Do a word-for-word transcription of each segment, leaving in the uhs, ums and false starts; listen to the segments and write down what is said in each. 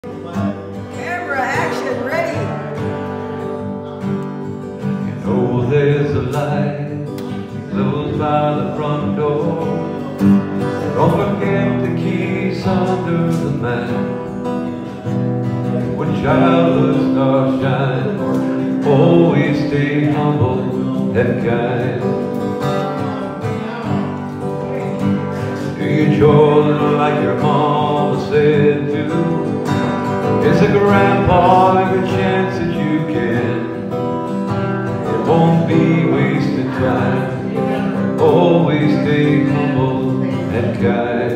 Camera action ready. You know there's a light close by the front door. Don't forget the keys under the mat. When childhood stars shine, always stay humble and kind. Do your chores like your mama said to. It's a grandpa every chance that you can. It won't be wasted time. Always stay humble and kind.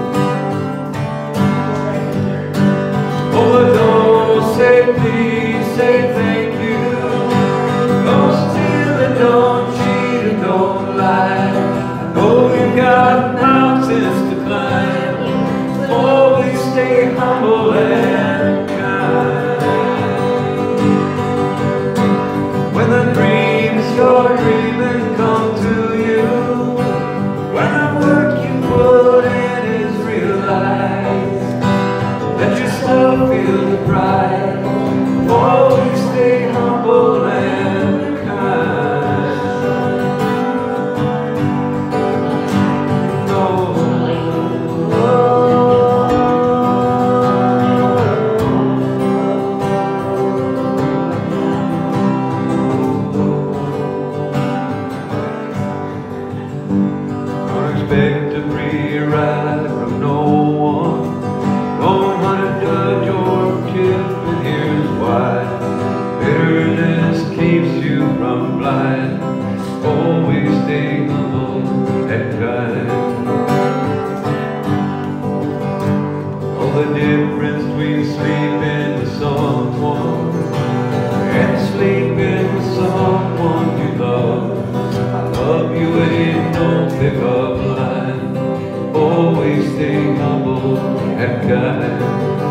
Oh, don't say please, say thank you. Don't steal and don't cheat and don't lie. Oh, you got mountains to climb. Always stay humble and kind. When the dreams you're dreaming come to you, when the work you put in is realized, let yourself feel the pride. Always stay humble and kind. Oh, don't expect a free ride from no one. Don't want to judge or tip, but here's why. Bitterness keeps you from blind. Always stay humble and kind. Oh, the difference between sleeping with someone and sleeping with someone you love. I love you and don't pick up line. Always stay humble and kind.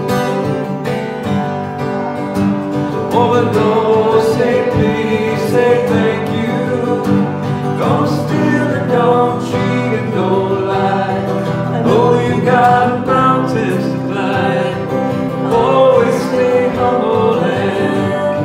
So woman, don't say please, say thank you. Don't steal and don't cheat and don't lie. I know you got mountains to climb. Always stay humble and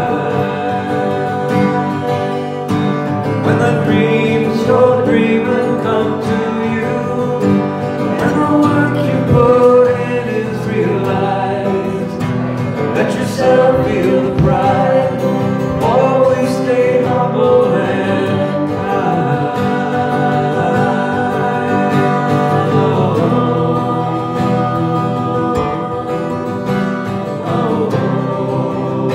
kind. When the dreams you're dreaming come to you, when the work you put in is realized, let yourself feel the pride. Always stay humble and kind. Oh, oh, oh,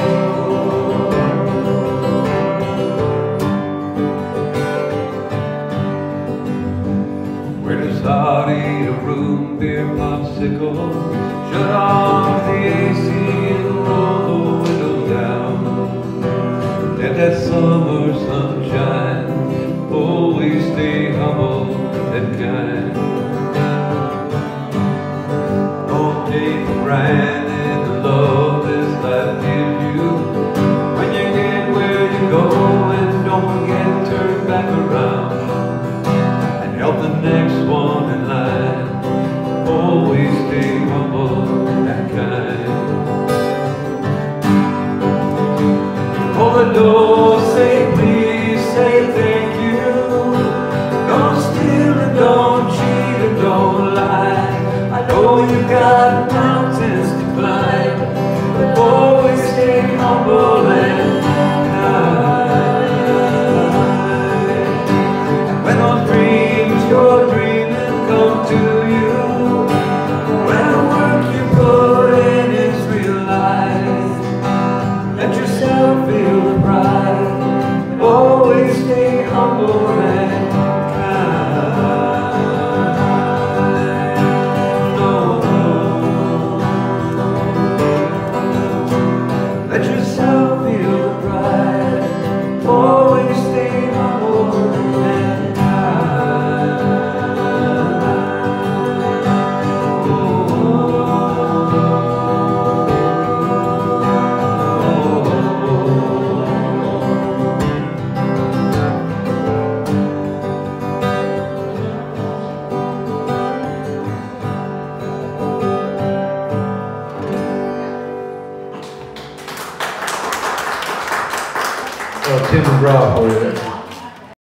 When it's hot, eat a room beer popsicle. Shut off the A C and roll the window down. Let that summer sunshine. Always stay humble and kind. Don't take for granted the love this life gives you. When you get where you go, and don't forget to turn back around and help the next one in line. Always stay humble and kind. Hold the door, say please, say thank you. Don't steal and don't cheat and don't lie. I know you got mountains to climb, but always stay humble and kind. And when those dreams you're dreaming come to you, when the work you put in is realized, let yourself feel the pride. Tim McGraw for you there.